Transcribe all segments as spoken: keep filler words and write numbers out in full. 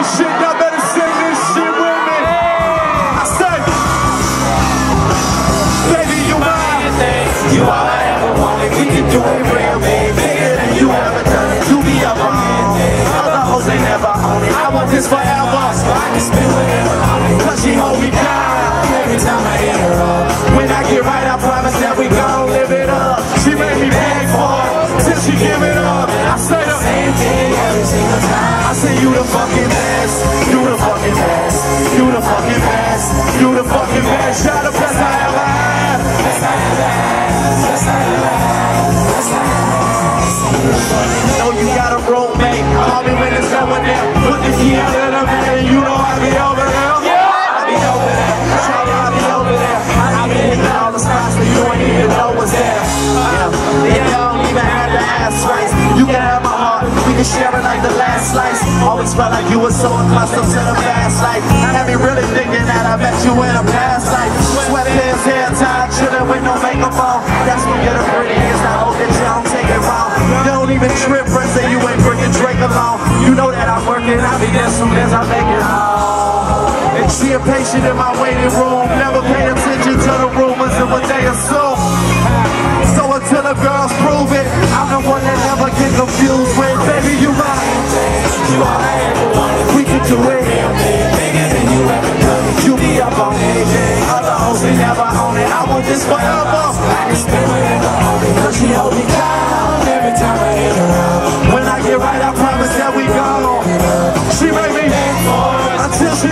shit, y'all better sing this shit with me. I say, baby, you mine. You all I ever wanted. We can do it real big, bigger than you ever done it. You be up on it. Other hoes ain't never on it. I want this forever, so I can spend whatever on it. Cause she hold me down every time I hit her up. When I get right, I promise that we gon' live it up. She made me beg for it till she give it up. I say the same thing every single time. I say you the fucking best, you the fucking best, you the fucking best, you the fucking best. You're the best I ever had. Best I ever had. Best I ever had. Best I ever had. Know you got a roommate. Call me when it's going down. Put the key out of the man and you know I be over there. I be over there. Tell you I be over there. I be hitting all the spots that you ain't even know was there. Yeah, you don't even have to ask twice. You can have my heart, we can share it like the last slice. Always felt like you were so accustomed to the fast life. Had me really thinking that I met you in a past life. Sweatpants, hair tied, chillin' with no makeup on. That's when you're the prettiest. I hope that you don't take it wrong. You don't even trip, friends, say you ain't bringing Drake along. You know that I'm working, I'll be there soon as I make it home. And she impatient in my waiting room. Never pay attention to the rumors and what they assume. So until the girls prove it, I'm the one that never get confused with. Baby, you mine. You all I ever wanted. We can do it. Bigger than you ever done it. You be up on anything. Other hoes they never own it. I want this forever. I can spend whatever on it. Cause she hold me down every time I hit her up. When I get right, I promise that we go. She made me until she.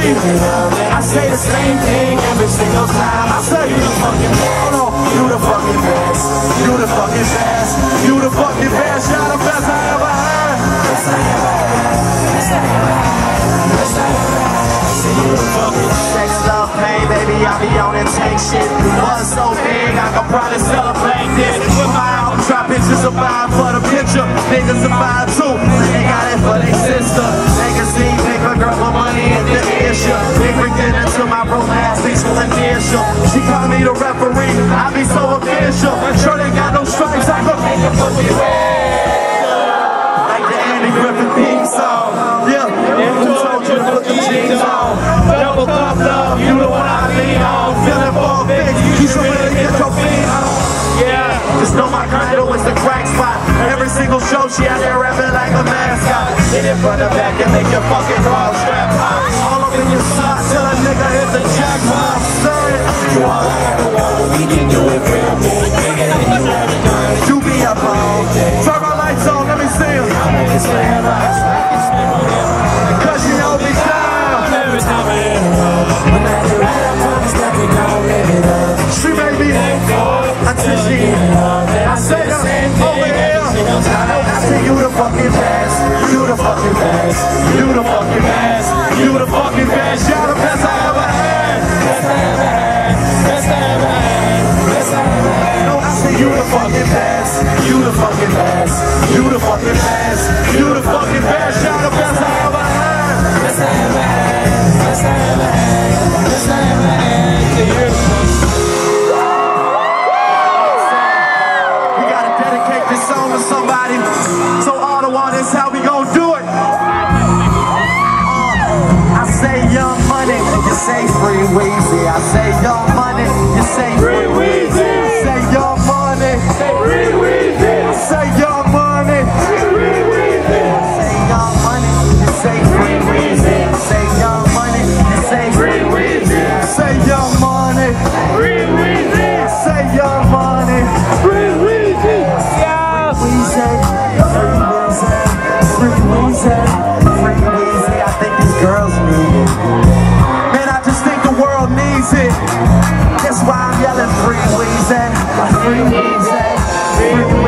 I say the same thing every single time. I say you the fucking best. Oh no, you the fucking best. You the fucking best. You the fucking best. You're the best I ever had. Best I ever had. Best I ever had. Best I ever had. Say you the fucking sex, love, pain, baby. I be on and take shit. Was so big, I could probably celebrate this. With my album drop, bitches are buying for the picture. Niggas are buying too. They got it for their sister. They can see pick a girl with money and the issue. They bring dinner to my room, ass peaceful and initial. She call me the referee. I be so official. Sure they got no stripes, I could make a pussy red. Like the Andy Griffin theme song. Yeah, who told you to put the jeans on? Double thumb love, you the one I lean on. Feeling for a fix, you should really get your feet on. Yeah, just know my condo is the crack spot. Every single show she out there rapping like a mascot. Hit it from the back and make your fucking bra strap pop. All up in your socks till a nigga hit the jackpot. You all I ever wanted, we can do it real big. Bigger than you ever done it. You be up on. Turn my lights on, let me see them. I want this forever, so I can spend whatever. Cause you hold me down every time I hit her up. When I get right, I promise that we gon' live it up. She made me until she I say the same thing over here. I say you the fucking best. You the fucking best. You the fucking best. You the fucking best. You're the best I ever had. Best I ever had. Best I ever had. Best I ever had. No, I say you the fucking best. You the fucking best. You the fucking best. You the fucking best. You're the best I ever had. Best I ever had. Best I ever had. Best I ever had. You're the best. We gotta dedicate this song to somebody. So Ottawa, this how we gon' do it. Uh, I say young money, you say free Weezy. I say young money, you say free Weezy. I say young money, say free Weezy. I say young money, free Weezy. I say young money, you say free Weezy. I say young money, you say free Weezy. I say young money, free Weezy. I say young money, free Weezy. Yeah, Weezy, free Weezy, free Weezy, free Weezy. I think these girls need it. Man, I just think the world needs it. That's why I'm yelling free Weezy, free Weezy, free Weezy.